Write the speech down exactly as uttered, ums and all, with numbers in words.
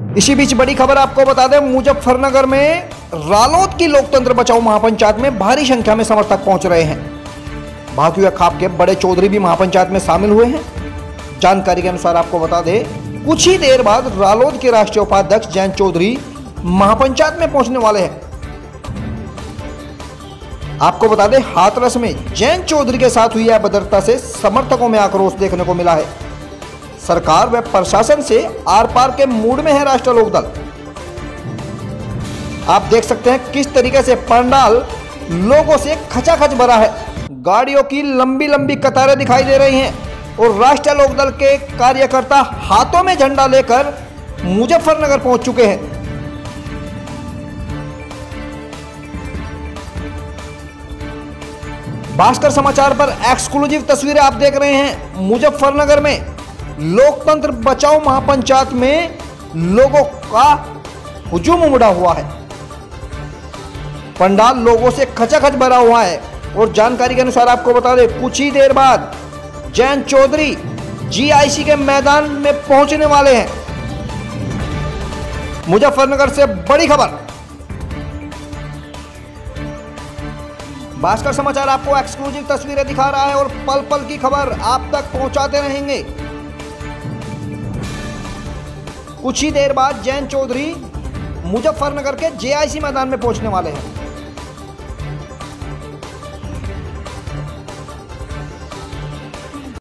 इसी बीच बड़ी खबर आपको बता दें, मुजफ्फरनगर में रालोद की लोकतंत्र बचाओ महापंचायत में भारी संख्या में समर्थक पहुंच रहे हैं। भाकियू खाप के बड़े चौधरी भी महापंचायत में शामिल हुए हैं। जानकारी के अनुसार आपको बता दें, कुछ ही देर बाद रालोद के राष्ट्रीय उपाध्यक्ष जयंत चौधरी महापंचायत में पहुंचने वाले हैं। आपको बता दें, हाथरस में जयंत चौधरी के साथ हुई अभद्रता से समर्थकों में आक्रोश देखने को मिला है। सरकार व प्रशासन से आर पार के मूड में है राष्ट्रीय लोकदल। आप देख सकते हैं किस तरीके से पंडाल लोगों से खचाखच भरा है। गाड़ियों की लंबी लंबी कतारें दिखाई दे रही हैं और राष्ट्रीय लोकदल के कार्यकर्ता हाथों में झंडा लेकर मुजफ्फरनगर पहुंच चुके हैं। भास्कर समाचार पर एक्सक्लूसिव तस्वीरें आप देख रहे हैं। मुजफ्फरनगर में लोकतंत्र बचाओ महापंचायत में लोगों का हुजूम उमड़ा हुआ है। पंडाल लोगों से खचाखच भरा हुआ है और जानकारी के अनुसार आपको बता दें, कुछ ही देर बाद जयंत चौधरी जीआईसी के मैदान में पहुंचने वाले हैं। मुजफ्फरनगर से बड़ी खबर। भास्कर समाचार आपको एक्सक्लूसिव तस्वीरें दिखा रहा है और पल पल की खबर आप तक पहुंचाते रहेंगे। कुछ ही देर बाद जयंत चौधरी मुजफ्फरनगर के जेआईसी मैदान में पहुंचने वाले हैं।